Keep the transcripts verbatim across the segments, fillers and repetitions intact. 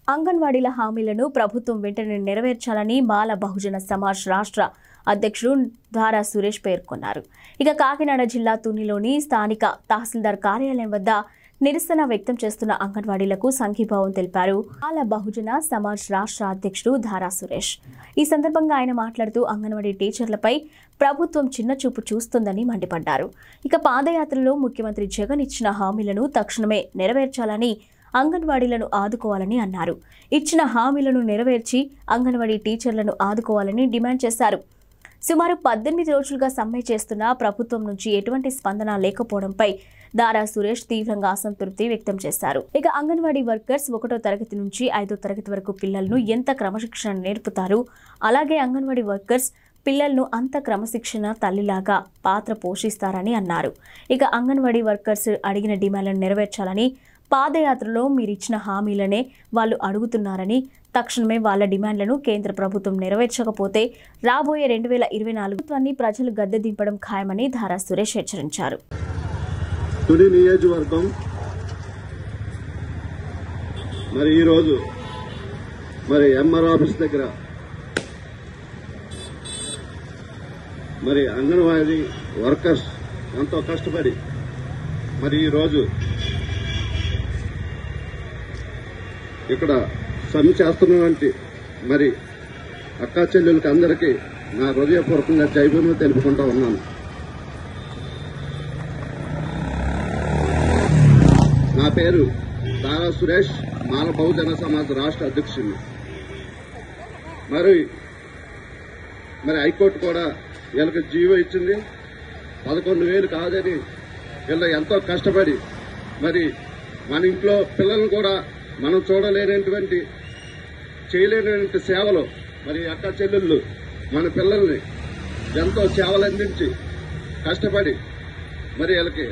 అంగన్వాడీల హామీలను ప్రభుత్వం వెంటనే నెరవేర్చాలని మాల బహుజన సమాజ్ రాష్ట్ర అధ్యక్షుడు ధారా సురేష్ పేర్కొన్నారు. ఇక కాకినాడ జిల్లా తునిలోని స్థానిక తహసీల్దార్ కార్యాలయం వద్ద నిరసన వ్యక్తం చేస్తున్న అంగన్వాడీలకు సంఘీభావం తెలిపారు మాల బహుజన సమాజ్ రాష్ట్ర అధ్యక్షుడు ధారా సురేష్. ఈ సందర్భంగా ఆయన మాట్లాడుతూ అంగన్వాడీ టీచర్లపై ప్రభుత్వం చిన్నచూపు చూస్తుందని మండిపడ్డారు. ఇక పాదయాత్రలో ముఖ్యమంత్రి జగన్ ఇచ్చిన హామీలను తక్షణమే నెరవేర్చాలని, అంగన్వాడీలను ఆదుకోవాలని అన్నారు. ఇచ్చిన హామీలను నెరవేర్చి అంగన్వాడీ టీచర్లను ఆదుకోవాలని డిమాండ్ చేశారు. సుమారు పద్దెనిమిది రోజులుగా సమ్మె చేస్తున్న ప్రభుత్వం నుంచి ఎటువంటి స్పందన లేకపోవడంపై దారా సురేష్ తీవ్రంగా అసంతృప్తి వ్యక్తం చేశారు. ఇక అంగన్వాడీ వర్కర్స్ ఒకటో తరగతి నుంచి ఐదో తరగతి వరకు పిల్లలను ఎంత క్రమశిక్షణ నేర్పుతారు, అలాగే అంగన్వాడీ వర్కర్స్ పిల్లలను అంత క్రమశిక్షణ తల్లిలాగా పాత్ర పోషిస్తారని అన్నారు. ఇక అంగన్వాడీ వర్కర్స్ అడిగిన డిమాండ్లను నెరవేర్చాలని, పాదయాత్రలో మీరిచ్చిన హామీలనే వాళ్ళు అడుగుతున్నారని, తక్షణమే వాళ్ళ డిమాండ్లను కేంద్ర ప్రభుత్వం నెరవేర్చకపోతే రాబోయే రెండు వేల ఇరవై నాలుగుత్వాన్ని ప్రజలు గద్దె దింపడం ఖాయమని ధారా సురేష్ హెచ్చరించారు. తుని నియోజకవర్గం మరి ఈరోజు మరి ఎంఆర్ ఆఫీస్ దగ్గర మరి అంగన్వాడీ వర్కర్స్ ఎంతో కష్టపడి మరి ఈరోజు ఇక్కడ సమ్మె చేస్తున్నటువంటి మరి అక్కా చెల్లెలకి అందరికీ నా హృదయపూర్వకంగా జైభీములు తెలుపుకుంటూ ఉన్నాను. నా పేరు దారా సురేష్, మాల బహుజన సమాజ్ రాష్ట్ర అధ్యక్షుడిని. మరి మరి హైకోర్టు కూడా వీళ్ళకి జీవో ఇచ్చింది. పదకొండు వేలు కాదని వీళ్ళు ఎంతో కష్టపడి మరి మన ఇంట్లో పిల్లలను కూడా మనం చూడలేనటువంటి చేయలేనటువంటి సేవలు మరి అక్క చెల్లెళ్ళు మన పిల్లల్ని ఎంతో సేవలు అందించి కష్టపడి మరి వీళ్ళకి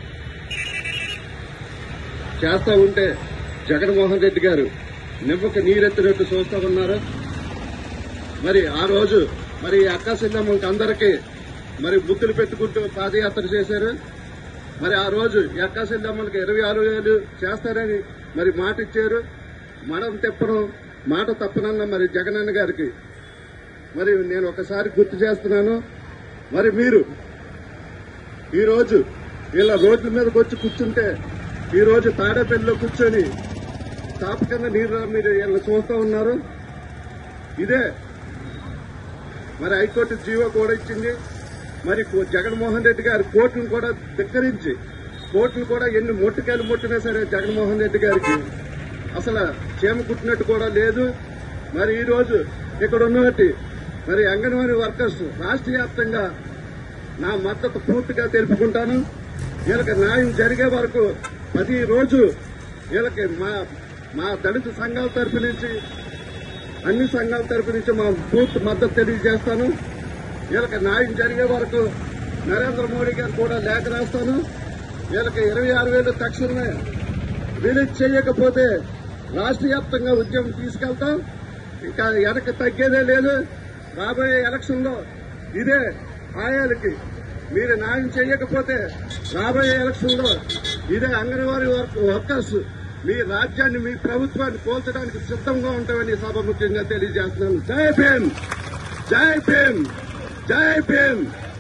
చేస్తూ ఉంటే జగన్మోహన్ రెడ్డి గారు నిమ్మకు నీరెత్తినట్టు చూస్తూ ఉన్నారు. మరి ఆ రోజు మరి అక్క చెల్లెమ్మకి అందరికీ మరి బుద్ధులు పెట్టుకుంటూ పాదయాత్ర చేశారు. మరి ఆ రోజు అక్క చెల్లెమ్మలకి ఇరవై ఆరు వేలు చేస్తారని మరి మాట ఇచ్చారు. మనం తెప్పడం మాట తప్పనన్న మరి జగనన్న గారికి మరి నేను ఒకసారి గుర్తు చేస్తున్నాను. మరి మీరు ఈరోజు వీళ్ళ రోడ్ల మీదకి వచ్చి కూర్చుంటే ఈరోజు తాడేపల్లిలో కూర్చొని తాపకంగా నీరు మీరు వీళ్ళని చూస్తూ ఉన్నారు. ఇదే మరి హైకోర్టు జీవో కూడా ఇచ్చింది. మరి జగన్మోహన్ రెడ్డి గారు కోర్టును కూడా ధిక్కరించి కోర్టును కూడా ఎన్ని మొట్టుకాయలు మొట్టినా సరే జగన్మోహన్ రెడ్డి గారికి అసలు క్షేమ కుట్టినట్టు కూడా లేదు. మరి ఈ రోజు ఇక్కడ ఉన్నట్టు మరి అంగన్వాడీ వర్కర్స్ రాష్ట్ర వ్యాప్తంగా నా మద్దతు పూర్తిగా తెలుపుకుంటాను. వీళ్ళకి న్యాయం జరిగే వరకు ప్రతి రోజు వీళ్ళకి మా మా దళిత సంఘాల తరఫు నుంచి అన్ని సంఘాల తరఫు నుంచి మా పూర్తి మద్దతు తెలియజేస్తాను. వీళ్ళకి న్యాయం జరిగే వరకు నరేంద్ర మోడీ గారు కూడా లేఖ రాస్తాను. వీళ్ళకి ఇరవై ఆరు వేలు తక్షణమే రిలీజ్ చేయకపోతే రాష్ట్ర వ్యాప్తంగా ఉద్యమం తీసుకెళ్తాం. ఇంకా వెనక్కి తగ్గేదే లేదు. రాబోయే ఎలక్షన్ లో ఇదే ఆయాలకి మీరు న్యాయం చేయకపోతే రాబోయే ఎలక్షన్ లో ఇదే అంగన్వాడీ వర్కర్స్ మీ రాజ్యాన్ని మీ ప్రభుత్వాన్ని కోల్చడానికి సిద్ధంగా ఉంటామని సభ ముఖ్యంగా తెలియజేస్తున్నాను. జై భీమ్, జై భీమ్, జై భీమ్.